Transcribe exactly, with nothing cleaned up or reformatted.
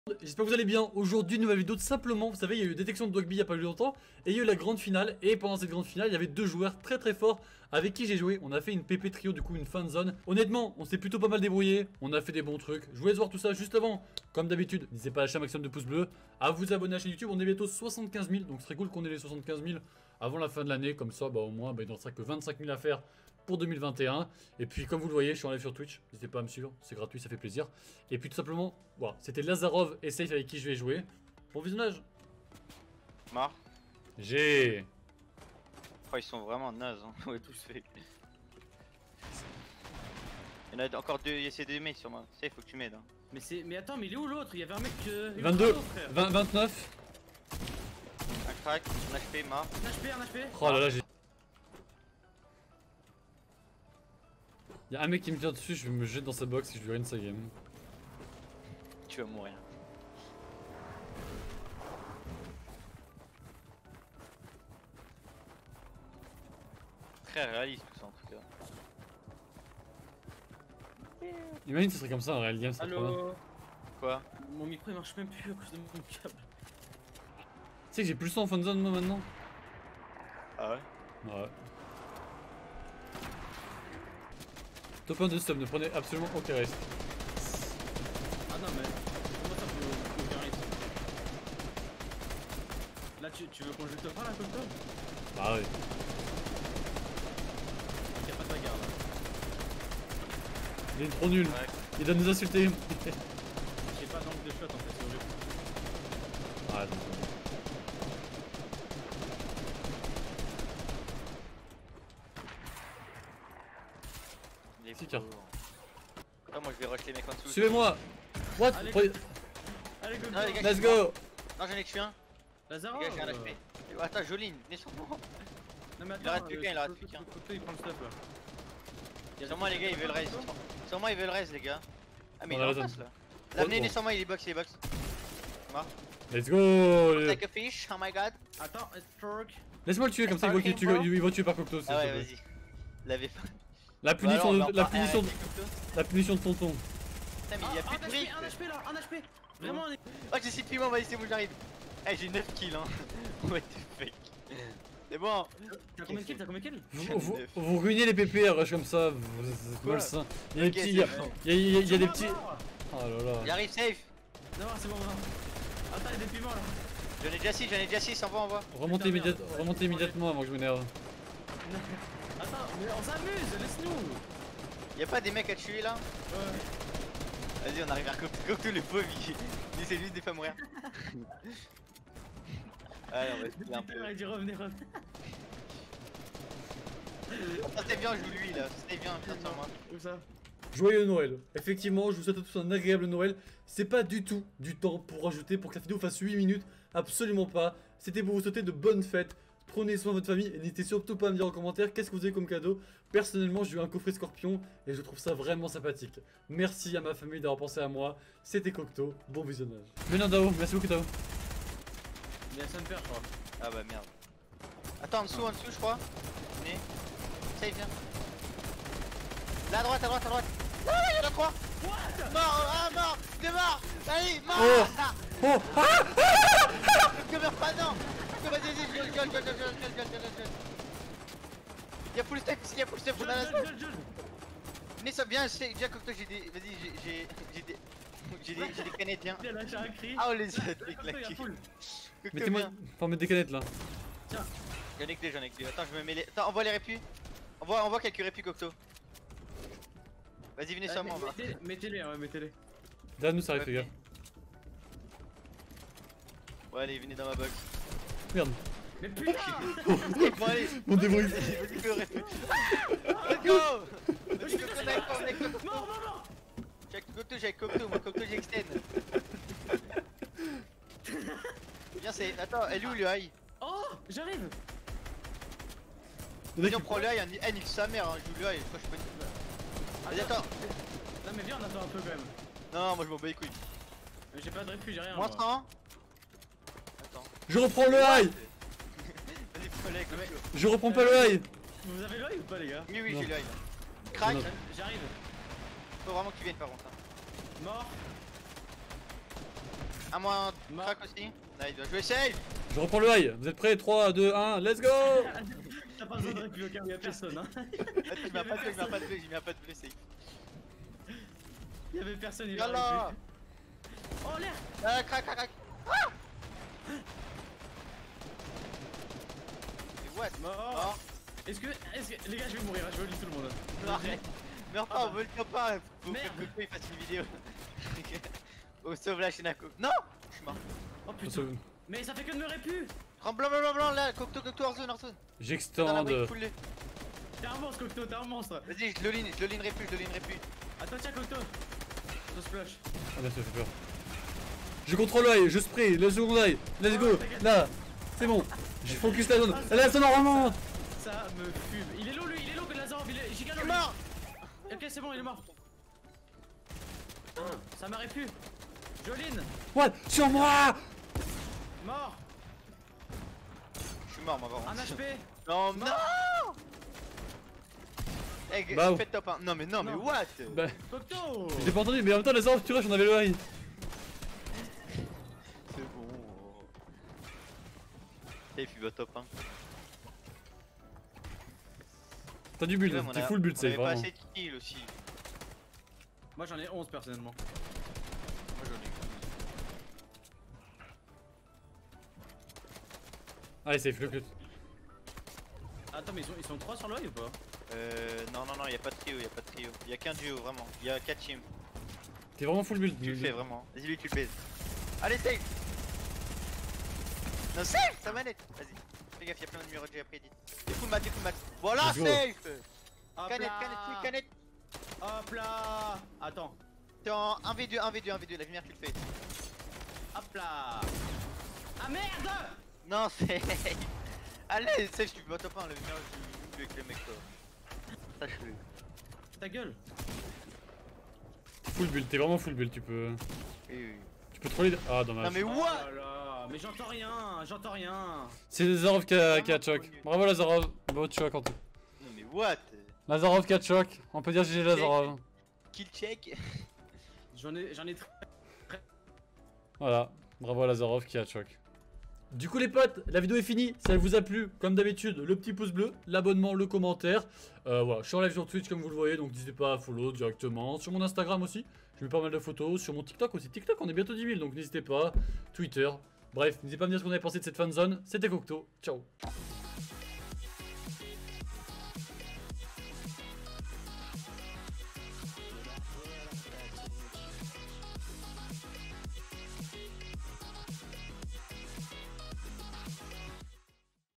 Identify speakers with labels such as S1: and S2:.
S1: J'espère que vous allez bien. Aujourd'hui, nouvelle vidéo tout simplement. Vous savez, il y a eu détection de Dogby il y a pas eu longtemps et il y a eu la grande finale. Et pendant cette grande finale, il y avait deux joueurs très très forts avec qui j'ai joué. On a fait une P P trio, du coup une fan zone. Honnêtement, on s'est plutôt pas mal débrouillé. On a fait des bons trucs. Je vous laisse voir tout ça juste avant. Comme d'habitude, n'hésitez pas à lâcher un maximum de pouces bleus, à vous abonner à la chaîne YouTube. On est bientôt soixante-quinze mille, donc ce serait cool qu'on ait les soixante-quinze mille avant la fin de l'année. Comme ça, bah au moins, bah, il n'en restera que vingt-cinq mille à faire pour deux mille vingt et un. Et puis comme vous le voyez, je suis en live sur Twitch. N'hésitez pas à me suivre, c'est gratuit, ça fait plaisir. Et puis tout simplement, voilà, c'était Lazarov et Safe avec qui je vais jouer. Bon visionnage.
S2: Marre.
S1: J'ai...
S2: Oh, ils sont vraiment nazes, hein. Ouais, tous faits. Il y en a encore deux, il y a ces deux mecs sur moi. Ça, il faut que tu m'aides. Hein.
S3: Mais c'est. Mais attends, mais il est où l'autre? Il y avait un mec. Euh...
S1: vingt-deux, vingt, vingt-neuf.
S2: Un crack, un H P, marre.
S3: Un H P, un H P.
S1: Oh là là, j'ai... Y'a un mec qui me tire dessus, je vais me jeter dans sa box et je lui ruine sa game.
S2: Tu vas mourir. Très réaliste tout ça en tout cas.
S1: Imagine ce serait comme ça en réel game, ça serait trop bien.
S3: Allo.
S2: Quoi?
S3: Mon micro il marche même plus à cause de mon câble.
S1: Tu sais que j'ai plus le son en fan zone moi maintenant.
S2: Ah ouais?
S1: Ouais. Top un de stop, ne prenez absolument aucun risque.
S3: Ah non mais comment ça peut aucun risque? Là tu, tu veux qu'on joue top un là comme toi?
S1: Ah oui.
S3: Y'a pas de bagarre là.
S1: Il est trop nul.
S2: Ouais.
S1: Il doit nous insulter.
S3: J'ai pas d'angle de shot en fait, c'est horrible.
S1: Ah non.
S2: Il est
S1: Si, car.
S2: Ah, moi je vais rush les mecs en dessous.
S1: Suivez-moi. What?
S3: Allez,
S1: Prenez-
S3: Allez go,
S2: Ah, les gars,
S1: Let's
S2: je-
S1: go.
S2: Non, j'en ai que je suis un.
S3: Lazaro.
S2: Les gars, j'ai un H P. Attends, Joline, venez sur moi.
S3: Non mais attends,
S2: Il arrête plus qu'un, il arrête plus qu'un.
S3: Cocteau il prend le stuff là.
S2: Sur moi, les gars, ils veulent raise. Sur moi, ils veulent raise, les gars. Ah, mais
S1: On
S2: il
S1: a
S2: est en
S1: la
S2: face
S1: zone.
S2: là. Là, venez,
S1: bon.
S2: venez sur moi, il est box, il est box. Mort.
S1: Let's go.
S2: Take a fish, oh my god.
S3: Attends, Stroke.
S1: Laisse-moi le tuer comme ça, il va qu'il tue- il va tuer par Cocteau.
S2: Ah ouais, vas-y. L'avez pas.
S1: La punition,
S2: Bah alors, on
S1: de,
S2: va
S1: la
S2: en parler
S1: punition, de,
S2: avec Cocteau.
S1: la punition de tonton.
S2: Putain, mais il y a plus de
S3: un
S2: briques.
S3: H P, un H P là, un H P. Vraiment on est.
S2: Oh, j'ai six piments, vas-y, c'est bon, j'arrive. Eh, j'ai neuf kills, hein. What the fuck. C'est bon.
S3: T'as combien de kills? T'as combien de kills?
S1: Vous, vous, vous ruinez les P P à rush comme ça, vous vous êtes
S2: Quoi?
S1: malsain. Il y a des
S2: Ok,
S1: petits, il y a,
S2: c'est bon.
S1: il y a- il y a- il y a des
S3: Non,
S1: petits.
S3: non.
S1: Oh là là.
S2: Il arrive safe.
S3: Non, c'est bon, non. Attends, il y a des piments là.
S2: J'en ai déjà six, j'en ai déjà six, envoie, envoie.
S1: Remontez,
S3: Putain,
S1: immédiat,
S3: merde.
S1: remontez immédiatement avant que je m'énerve.
S3: Attends, mais on s'amuse, laisse-nous.
S2: Y'a pas des mecs à tuer là?
S3: Ouais.
S2: Vas-y, on arrive à Cocteau. Cocteau, le pauvre, il il essaie juste de pas mourir. Allez, on va se faire un peu.
S3: Il dit revenez, revenez.
S2: Ça c'était bien, joue lui là. C'était bien, viens sur moi.
S3: Où ça?
S1: Joyeux Noël. Effectivement, je vous souhaite à tous un agréable Noël. C'est pas du tout du temps pour rajouter pour que la vidéo fasse huit minutes. Absolument pas. C'était pour vous souhaiter de bonnes fêtes. Prenez soin de votre famille et n'hésitez surtout pas à me dire en commentaire qu'est-ce que vous avez comme cadeau. Personnellement, j'ai eu un coffret Scorpion et je trouve ça vraiment sympathique. Merci à ma famille d'avoir pensé à moi. C'était Cocteau. Bon visionnage. Venez Dao, merci beaucoup Dao.
S3: Il y a Sunfer, je crois.
S2: Ah bah merde. Attends, en dessous, en dessous, je crois. Venez. Ça y vient. Là à droite, à droite, à droite. Ah, il y en a trois.
S3: What?
S2: Mort, ah mort, il est mort. Allez, mort.
S1: Oh. Oh. Ah.
S2: Que meurs pas, non. Que vas-y, vas-y, je gueule, gueule, gueule, gueule, gueule, gueule, gueule, gueule. Y'a full step ici, y'a full step, on a la
S3: Jul, Jul, Jul.
S2: venez ça, viens, c'est- viens Cocteau, j'ai des. Vas-y, j'ai. J'ai j'ai des. J'ai des, j'ai des canettes, viens.
S3: Il a lâché un cri.
S2: Ah, on les a
S3: Cocteau, il y a
S2: déclaqués.
S3: full.
S2: Cocteau,
S1: Mettez-moi.
S2: viens.
S1: Faut mettre des canettes là.
S3: Tiens.
S2: J'en ai que deux, j'en ai que deux. Attends, je me mets les. Attends, envoie les répus. Envoie, envoie quelques répus, Cocteau. Vas-y, venez sur moi, on va.
S3: Mettez- Mettez-les, ouais, mettez-les.
S1: Derrière nous, ça arrive,
S2: Ok.
S1: les gars.
S2: Ouais, allez, venez dans ma box.
S1: Merde.
S3: Mais putain.
S2: Bon, allez.
S1: Mon débrouille.
S2: Vas-y, que répus. Let's go. Vas-y, Cocteau, on est avec toi, on est avec toi.
S3: Mort, mort, mort.
S2: J'ai avec Cocteau, j'ai avec Cocteau, moi, Cocteau, j'ai extend. Viens, c'est. Attends, elle est où le high?
S3: Oh, j'arrive.
S2: Vas-y, on prend le high, on eh, nique sa mère, hein, je joue le high. Moi, je suis pas. Vas-y, attends.
S3: Non, mais viens, on attend un peu quand même.
S2: Non, moi, je m'en bats les couilles.
S3: Mais j'ai pas de réfugié, j'ai rien.
S2: Moins
S3: moi.
S2: cent. Attends.
S1: Je reprends le high.
S2: Vas-y, prends-le avec Cocteau.
S1: Je reprends pas le high.
S3: Vous avez l'œil ou pas, les gars?
S2: Oui, oui,
S1: Non.
S2: j'ai le high. Crac.
S1: Non.
S3: J'arrive.
S2: Faut vraiment que tu viennes par contre. Hein.
S3: Mort.
S2: À moi,
S3: Ma-
S2: crack aussi. Là, il doit jouer safe.
S1: Je reprends le high. Vous êtes prêts? trois, deux, un, let's go!
S3: T'as pas besoin de répliquer au cas où y'a personne, hein.
S2: Il m'a pas de bleu, il m'a pas de bleu, il m'a pas de bleu, safe.
S3: Y'avait personne, il
S2: Yallah.
S3: aurait pu. Oh l'air.
S2: Ah, crack, crack, crack. Ah. Mais what?
S3: Mort.
S2: Mort.
S3: Est-ce que, est-ce que, les gars, je vais mourir, je vais tout le monde.
S2: Non, arrête. Meurs
S3: Ah
S2: pas,
S3: bah.
S2: on veut le top pas. Faut que
S3: Merde.
S2: Coco il fasse une vidéo. Oh, sauve la chaîne à Coco. Non! Je suis mort.
S3: Oh putain. Mais ça fait que de me répu.
S2: Prends blanc, blanc, blanc, blanc, là, Cocteau, Cocteau, hors zone, hors zone. Dans la
S1: J'extende.
S2: wave, full le.
S3: T'es un monstre, Cocteau, t'es un monstre.
S2: Vas-y, je l'oline, je l'olinerai plus, je l'olinerai plus.
S3: Attends, tiens, Cocteau. Je splash.
S1: Ah, là, ça fait peur. Je contrôle l'œil, je spray, le second œil, let's go. Là, c'est bon. J'ai focus la zone. Là, ça normalement.
S3: Ça me fume. Il est low, lui, il est low que Lazarov, il est giga low.
S2: Il est mort!
S3: Ok, c'est bon, il est mort. Ah, ça m'aurait pu. Joline,
S1: What? Sur moi!
S3: mort.
S2: Je suis mort, moi, par
S3: Un
S2: contre.
S3: H P.
S2: Non, non! Eh,
S1: Bah,
S2: faites top un. Non, mais non, mais
S3: Non.
S2: what?
S1: Bah,
S3: Cocteau.
S1: j'ai pas entendu, mais en même temps, la zone, tu rush, on avait le high.
S2: C'est bon. Safe, il va top un.
S1: T'as du build,
S2: Ouais, mais on
S1: t'es
S2: a-
S1: full build,
S2: on
S1: c'est
S2: avait pas
S1: vraiment.
S2: assez de kills aussi.
S3: Moi j'en ai onze personnellement.
S2: Moi, j'en ai eu.
S1: Allez, safe, le cut.
S3: Attends, mais ils sont, ils sont trois sur l'œil ou pas?
S2: Euh, non, non, non, y'a pas de trio, y'a pas de trio. Y'a qu'un duo, vraiment. Y'a quatre teams.
S1: T'es vraiment full build.
S2: Tu le fais vraiment. Vas-y, lui, tu le baises. Allez, safe! Non, safe! Ta manette! Vas-y. Fais gaffe, y'a plein de numéros de G après, dit. T'es full mat, t'es full mat. Voilà,
S1: Let's go.
S2: safe!
S3: Hop
S2: Canette,
S3: là.
S2: canette, canette, canette!
S3: Hop là. Attends.
S2: T'es en un v deux, un v deux, un v deux, la lumière, tu le fais.
S3: Hop là. Ah merde.
S2: Non, safe! Allez, safe, tu peux pas top un, la lumière, je joue avec les mecs, toi. Sache-le.
S3: Ta gueule.
S1: Full build, t'es vraiment full build, tu peux.
S2: Oui, oui.
S1: Tu peux troller. Ah, dommage.
S2: Non, mais
S3: Oh
S2: what?
S3: là là. Mais j'entends rien, j'entends rien.
S1: C'est Lazarov qui a,
S2: Vraiment
S1: qui a choc.
S2: trop nul.
S1: Bravo Lazarov, beau choc en tout.
S2: Non, mais what?
S1: Lazarov qui a choc, on peut dire G G Lazarov.
S2: Kill check.
S3: J'en ai, j'en ai très.
S1: Voilà, bravo à Lazarov qui a choc. Du coup les potes, la vidéo est finie, si elle vous a plu, comme d'habitude, le petit pouce bleu, l'abonnement, le commentaire. Euh, voilà, je suis en live sur Twitch comme vous le voyez, donc n'hésitez pas à follow directement. Sur mon Instagram aussi, je mets pas mal de photos. Sur mon TikTok aussi, TikTok on est bientôt dix mille, donc n'hésitez pas. Twitter, bref, n'hésitez pas à me dire ce que vous avez pensé de cette fanzone. C'était Cocteau, ciao.